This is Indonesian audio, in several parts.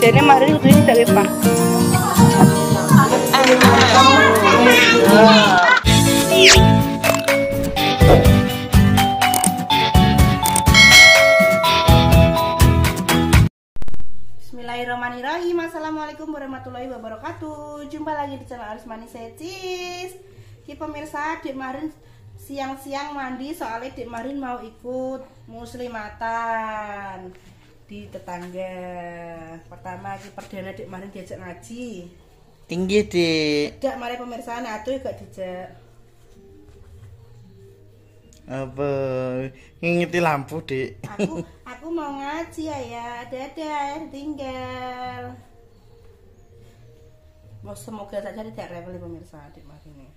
Dene mari kudu tidak lepa. Bismillahirrahmanirrahim. Assalamualaikum warahmatullahi wabarakatuh. Jumpa lagi di channel Arismani Secis. Ki pemirsa, Dek Marin siang-siang mandi soalnya Dek Marin mau ikut muslimatan di tetangga. Pertama ki perdana Dek Marin diajak ngaji. Tinggi Dek. Dak mari pemirsa atuh gak dijak. Apa ngingeti lampu Dek? Aku mau ngaji ya. Dadah, tinggal. Semoga saja tidak rewel pemirsa Dek Marin.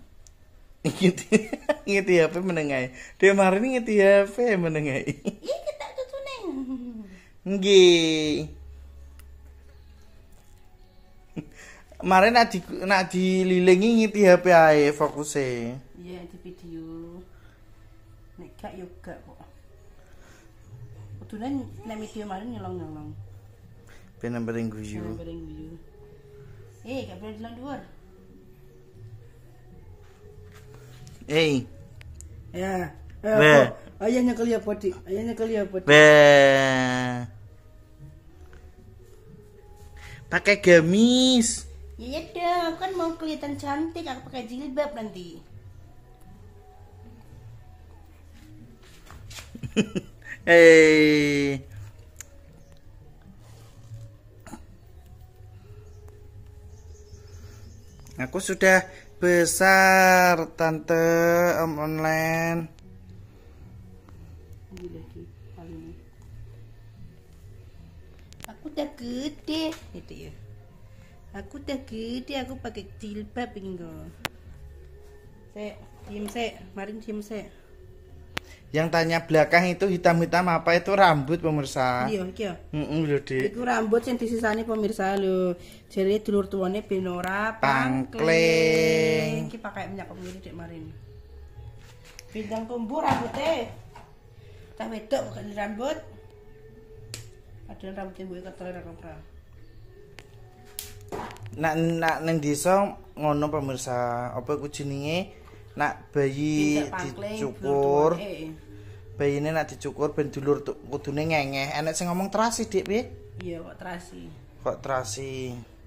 Ngeti HP menengai. Dek Marin ngeti HP menengai. Iya kita tutu neng. Nggih. Maren nak dililingi ngeti HP ae fokuse. Iya di video. Nek gak yo gak kok. Kudune nek video Marin nyolong-nyolong. Ben bareng guyu. Gak boleh dilang dhuwur. Ya. Ayah nyekel ya podi. Pakai gamis. Iya dong, kan mau kelihatan cantik, aku pakai jilbab nanti. Aku sudah besar, tante, om online. Aku udah gede, gitu ya. Aku udah gede, aku pakai jilbab ini kok. Marin diem sek. Yang tanya belakang itu hitam-hitam apa itu rambut pemirsa? Iya, iya. Lho, Dik. Iku rambut yang disisani pemirsa lho. Jadi dulur tuane Benora Pangkling. Iki pakai minyak kemiri Dek Marin. Bintang tumbuh rambutnya. Cah wedok bukan rambut. Ada rambut yang gue ketel ra. Nak neng desa ngono pemirsa, apa iku jenenge? Nak bayi dicukur. Bayine nak dicukur ben dulur kudune ngengeh. Enek sing ngomong terasi, Dik, piye? Iya, kok terasi. Kok terasi.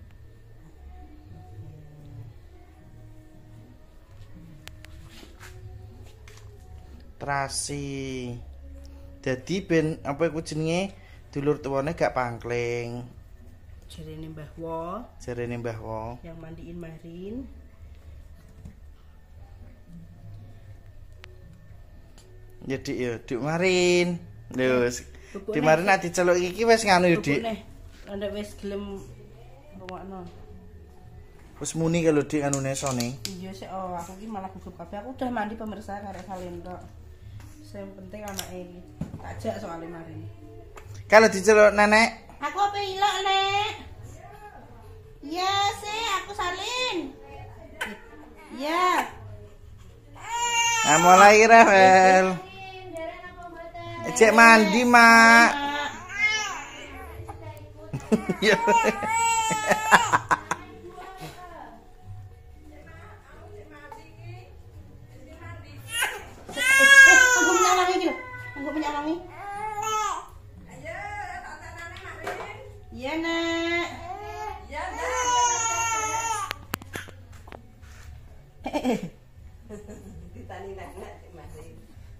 Terasi. Jadi ben apa iku jenenge? Dulur tuwane gak pangkling. Jarene Mbah Wo. Yang mandiin Marin. Jadi ya Dik Marin. Lho, Dik Marin nek diceluk iki wis nganu ya, Dik. Ndek wis gelem rungokno. Wis muni kalau Dik anune sone. Iya sik, aku iki malah gugup kabeh. Aku udah mandi pemirsa karek Valen tok. Sing penting anake iki. Tak jak soalé Marin. Kalau diceluk nenek, aku apa ilok, Nek? Iya, sih, aku salin. Iya. Nah, mulai Rafael. Cek mandi, Mak. Ya. Aku minyak wangi. Iya, Nak. Iya, Nak. Ditani nak Marin.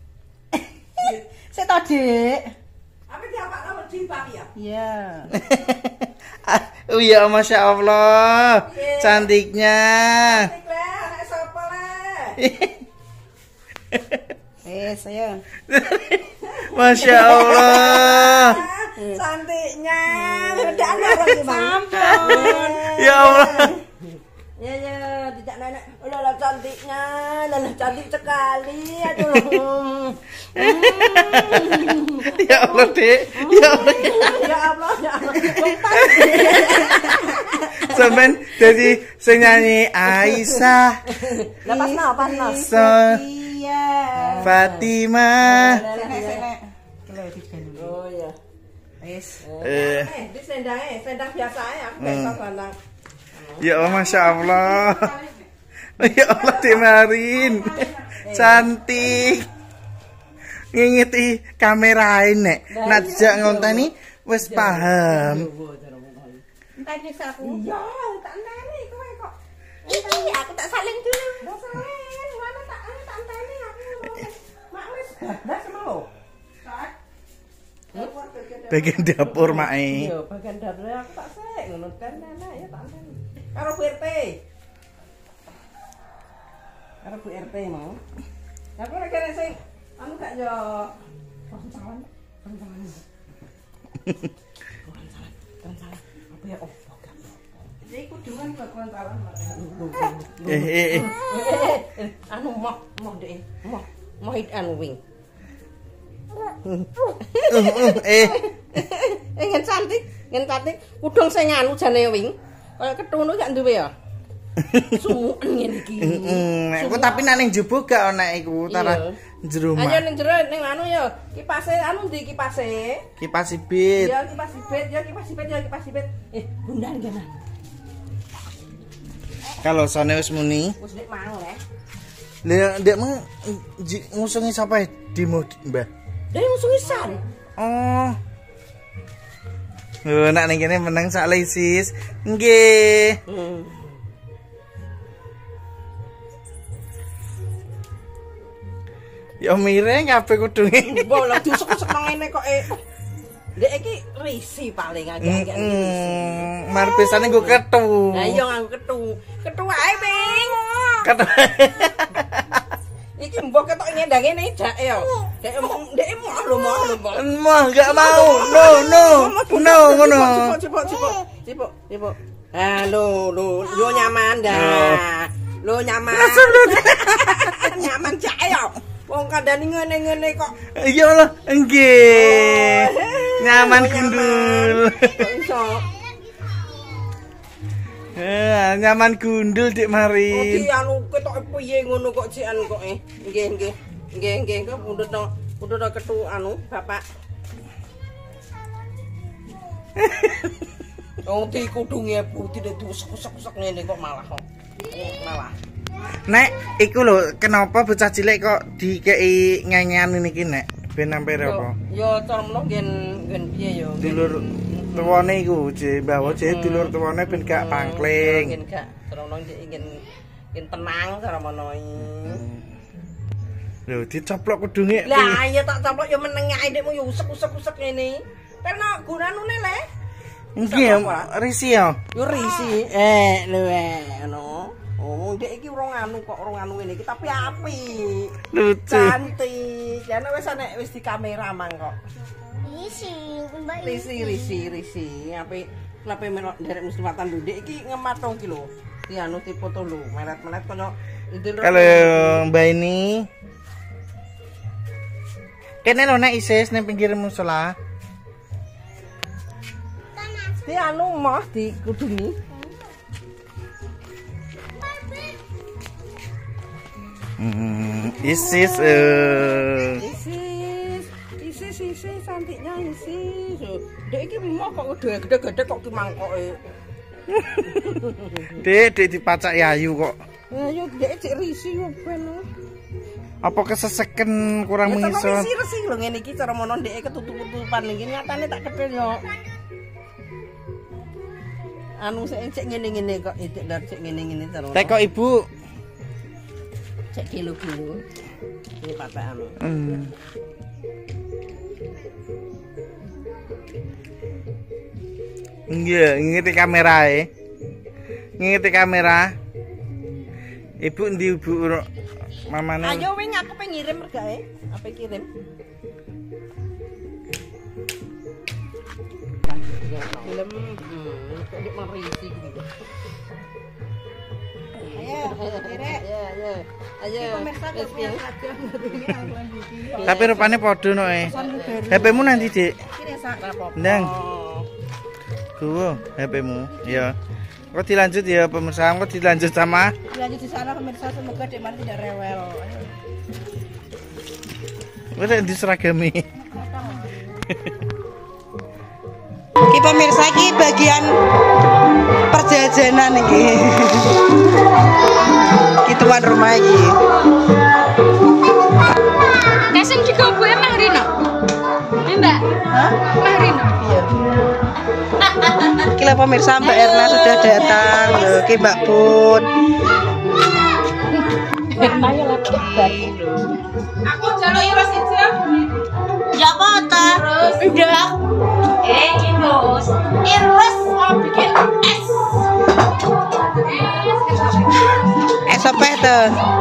Saya tahu, Dek. Apa diapak kamu dibak ya? Iya. Oh ya, Masya Allah. Cantiknya. Cantik lah, anak sopo lah. Sayang. Masya Allah. Cantiknya. Udah lagi, Bang. Ya Allah. Ya, tidak nenek. Udah cantiknya. Udah cantik sekali. Aduh. Ya Allah, Dek. Ya Allah. Ya Allah. Sampeyan dadi sing nyanyi Aisyah. Pasno. Iya. Fatimah. Oh iya. Wis. Di selendang biasa ae aku besok selendang. Ya Allah, Masya Allah. Ya Allah, Dek Marin. Cantik. Ngingeti kamerain nek. Nak dijak ngonteni wis paham. Enteni aku. Iya, tak enteni kowe kok. Enteni aku tak saling dulu. Ndak saling. Mana tak enteni aku. Mak wis bablas mau. Saat Bagian dapur mae. Iya, bagian dapur aku tak sek ngono kan anak ya tak enteni. Karo Bu RT. Karo Bu RT mau. Tapi nek kene sing anu gak yo koncalan. Apa ya opo gak? jadi kudungan bakal kalah. Anu moh dek. Moh hit anu wing. Ngen cantik. Kudung sing anu jane wing. Kaya ketunu gak duwe ya. Sumuken ngene iki. Aku tapi nek ning jero gak ana iku tara jero mah. Ayo ning jero ning anu ya kipase anu ndi kipase? Kipas sibit. Ya kipas sibit. Bundan kene. Kalau sone wis muni. Wis nek mang le. Ndek ngusungi sapa di Mbah? Dari ngusungi san. Oh. Nak ning kene menang sak lesis. Nggih. Ya mireng kabeh kudunge. Mbok lho diusuk-usuk nang ngene kok Dek iki risi paling agak-agak risi. Mar pesane nggo ketu. Lah iya nganggo ketu. Ketu ae, Ping. Ketu. Iki mbok ketok nyendang ngene jak ya. Dek moh lho. Mah enggak mau. No, ngono. Cipok. Ah, yo nyaman dah. Lo nyaman. Nyaman jak ya. Wong kandhane ngene-ngene kok. Iya lho, nggih. Nyaman gundul. Kok iso? Nyaman gundul Dik Marin. Iki anu ketoke piye ngono kok cikan kok Nggih. Kok pundhut ketu anu Bapak. Oh, di kudunge putih diusek-usek ngene kok malah kok. Malah. Nek, iku lho, kenapa bocah cilik kok dikei nyanyian niki nek? Ben ampere apa? Yo cara menawa gen piye yo. Dulur tuwane iku, Mbah Woje dulur tuwane ben gak pangkling. Gen gak cara menawa gen tenang cara menawa. Lho, dicoplok kudunge. Lah, iya tak coplok yo meneng ae ndekmu yo usek-usek ngene. Karena gunane le. Nggih, risi ya. Yo risi. Lho ngono. Oh, ndek iki urung anu ngene iki tapi apik. Lucu. Cantik. Ya nek wis di kamera mang kok. Risi. Risi. Apik melok nderek muslimatan ndek iki ngematong ki lho. Di anu dipoto lho, meret-meret koyo kalau Mbak ini kene lho nek isis ning pinggir musala. Di anu mah di kudungi. Isis cantiknya Isis. Dek iki mau kok gede-gede kok ki mangkoke. Dek dipacak yayu kok. Yo dek cek risi yo ben. Apa keseseken kurang mengisor? Risi lho ngene iki cara mono dek ketutup-tutupan iki nyatane tak kedel yo. Anu cek ngene-ngene kok cek ngene-ngene cara. Teko Ibu. Cek kilo-kilo. Ini patek anu. Nggih, ngiti kamerae. Ngiti kamera. Ibu ndi Ibu mamane? Ayo wing aku pengen ngirim regae. Apa kirim? Film kok dik merisi gitu. Ayo. Tapi rupane padha no HP-mu nanti, Dik. Ndang. Gowo HP-mu. Iya. Kok dilanjut ya pemirsa, kok dilanjut sama? Dilanjut di sana pemirsa, semoga Dek Marin tidak rewel. Wis diseragami. Ki pemirsa ki bagian perjajanan iki. Ki tuan rumah iki. Kasem juga gue Mahrino. Mbak. Hah? Mahrino. Iya. Kila pemirsa Mbak Erna sudah datang. Ki Mbak Put. Ayo lapar. Aku jaluk iras aja. Ya kota. Udah. Irus. Irus mau bikin es. Es apa itu?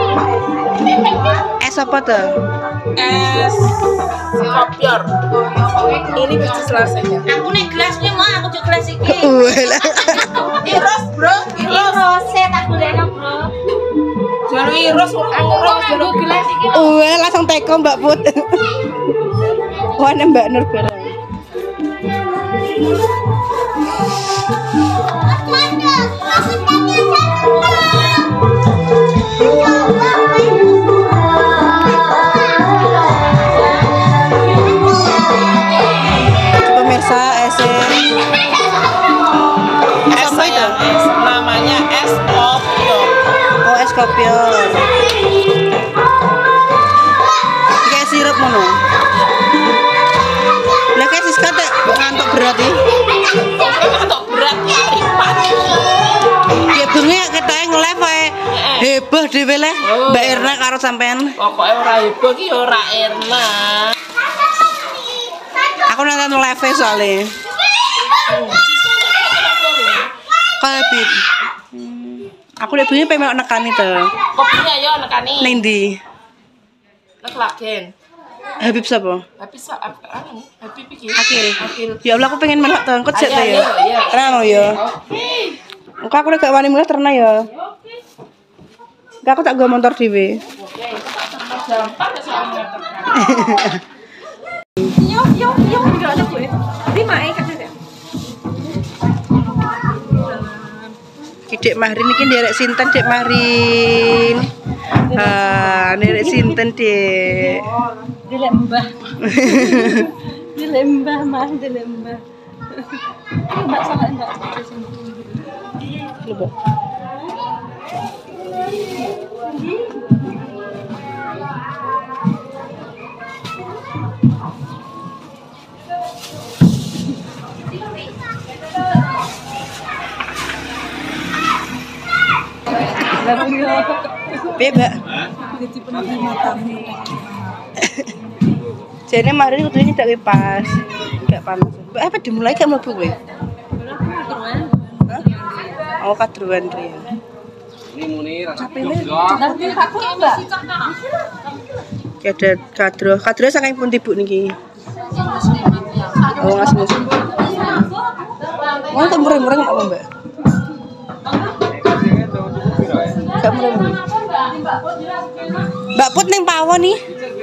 Es apa tuh? Es kopior. Ini biji selasanya. Aku nih gelasnya mau aku juga gelas iki. Iras, bro. Iras. Rose tak boleh bro. Jaluk iras urung jaluk Gelas iki. Langsung teko Mbak Put. Wah, Mbak Nur bareng. Pemirsa es apa itu? Es namanya es kopior. Oh, es kopior. Kayak sirup ngono. Lah kayak Siska teh ngantuk berat iki. Untuk berat ripat. Ya bengi ketoke nge-live ae. Heboh dhewe le Mbak Erna karo sampean. Pokoknya ora heboh ki ora Erna. Aku nonton live soalnya. Kayak bit. Aku lihat bunyi pengen nekani tuh. Kopinya yo nekani. Ning ndi? Nek lagen. Habib sapa? Habis Habib iki. Akil. Ya Allah aku pengen melok tuh. Kok jek Ayo, ya. ayo. Terang ya. Engko aku lek gak wani mulih terna ya. Engko aku tak go motor dhewe. Gampang ya soalnya. Yo enggak ada gue. 5 kan ada. Ki Dek Mahrin iki nderek sinten Dek Mahrin. Nderek sinten Dek. Dilek Mbah. Dilek Mbah mah dilek Mbah. Mbak sama Mbak. Coba. Bebek. Jadi kemarin waktu ini tak pas, gak panas. Apa dimulai gak mlebu kowe? Oh, kadruan Ria. Ya ada kadro saking pun tibuk niki. Oh, ngasih. Oh, tak murah-murah apa, Mbak? Gak murah-murah. Mbak Put ning pawon nih.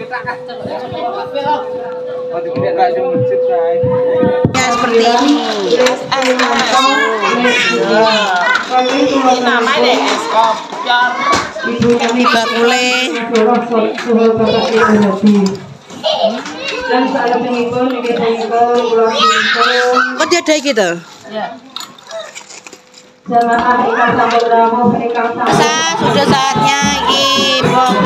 Ya seperti ini. Ini namanya es kopior. Di bakule. Kok dia ada gitu? Ya. Sudah saatnya ini